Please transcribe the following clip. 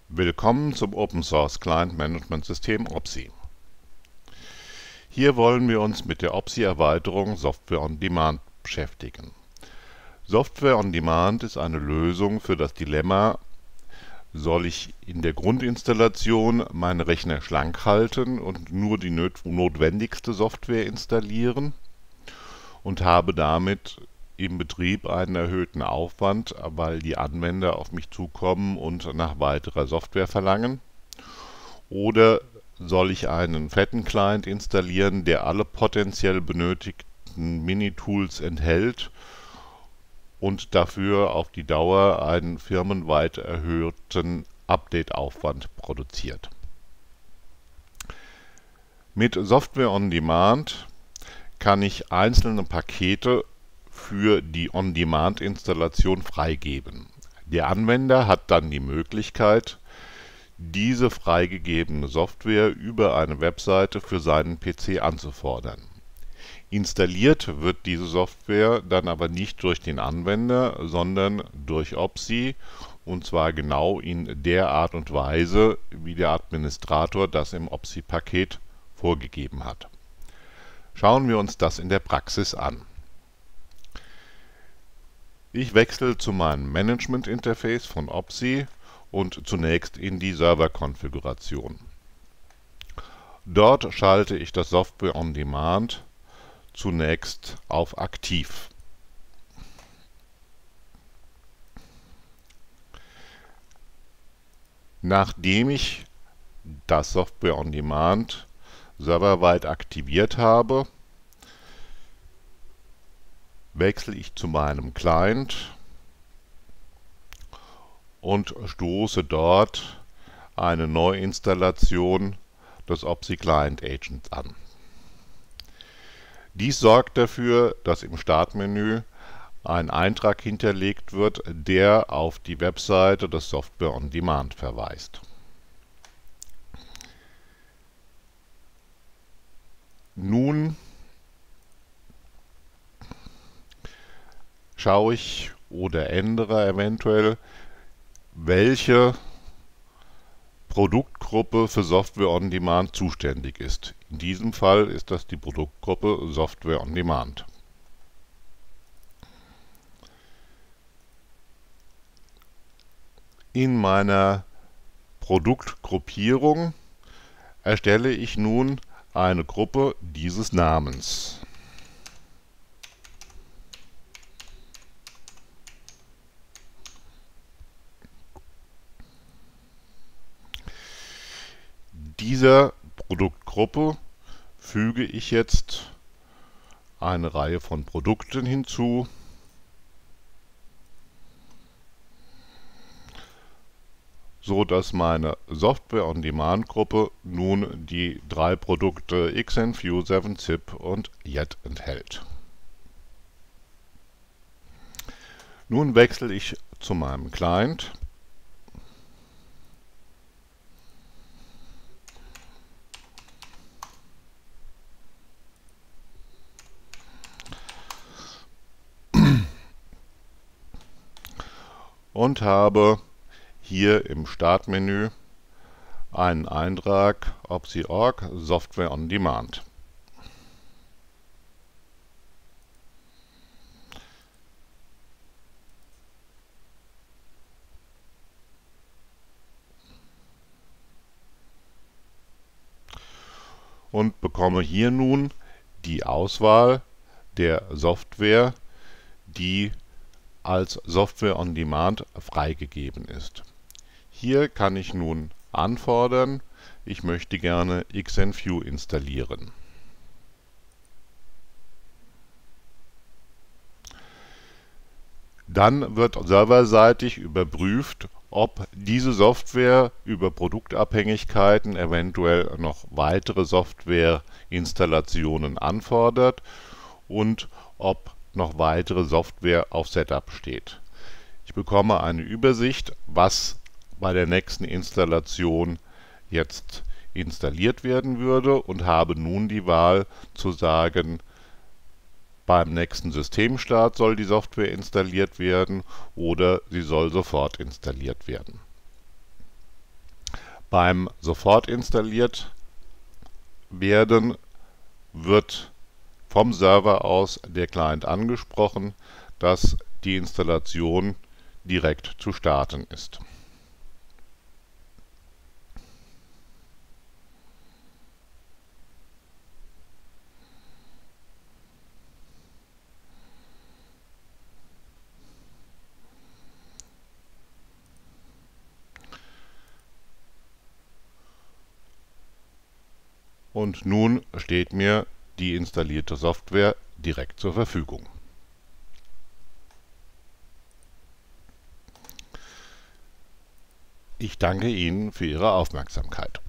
Willkommen zum Open Source Client Management System OPSI. Hier wollen wir uns mit der OPSI-Erweiterung Software on Demand beschäftigen. Software on Demand ist eine Lösung für das Dilemma: Soll ich in der Grundinstallation meine Rechner schlank halten und nur die notwendigste Software installieren und habe damit im Betrieb einen erhöhten Aufwand, weil die Anwender auf mich zukommen und nach weiterer Software verlangen? Oder soll ich einen fetten Client installieren, der alle potenziell benötigten Minitools enthält und dafür auf die Dauer einen firmenweit erhöhten Update-Aufwand produziert? Mit Software on Demand kann ich einzelne Pakete für die On-Demand-Installation freigeben. Der Anwender hat dann die Möglichkeit, diese freigegebene Software über eine Webseite für seinen PC anzufordern. Installiert wird diese Software dann aber nicht durch den Anwender, sondern durch OPSI, und zwar genau in der Art und Weise, wie der Administrator das im OPSI-Paket vorgegeben hat. Schauen wir uns das in der Praxis an. Ich wechsle zu meinem Management-Interface von OPSI und zunächst in die Serverkonfiguration. Dort schalte ich das Software on Demand zunächst auf Aktiv. Nachdem ich das Software on Demand serverweit aktiviert habe, wechsle ich zu meinem Client und stoße dort eine Neuinstallation des OPSI Client Agents an. Dies sorgt dafür, dass im Startmenü ein Eintrag hinterlegt wird, der auf die Webseite des Software on Demand verweist. Nun schaue ich oder ändere eventuell, welche Produktgruppe für Software on Demand zuständig ist. In diesem Fall ist das die Produktgruppe Software on Demand. In meiner Produktgruppierung erstelle ich nun eine Gruppe dieses Namens. Dieser Produktgruppe füge ich jetzt eine Reihe von Produkten hinzu, so dass meine Software on Demand Gruppe nun die drei Produkte XenView, 7-Zip und Yet enthält. Nun wechsle ich zu meinem Client . Und habe hier im Startmenü einen Eintrag OPSI.org Software on Demand. Und bekomme hier nun die Auswahl der Software, die als Software on Demand freigegeben ist. Hier kann ich nun anfordern, ich möchte gerne XenView installieren. Dann wird serverseitig überprüft, ob diese Software über Produktabhängigkeiten eventuell noch weitere Softwareinstallationen anfordert und ob noch weitere Software auf Setup steht. Ich bekomme eine Übersicht, was bei der nächsten Installation jetzt installiert werden würde, und habe nun die Wahl zu sagen, beim nächsten Systemstart soll die Software installiert werden oder sie soll sofort installiert werden. Beim sofort installiert werden wird vom Server aus der Client angesprochen, dass die Installation direkt zu starten ist. Und nun steht mir die installierte Software direkt zur Verfügung. Ich danke Ihnen für Ihre Aufmerksamkeit.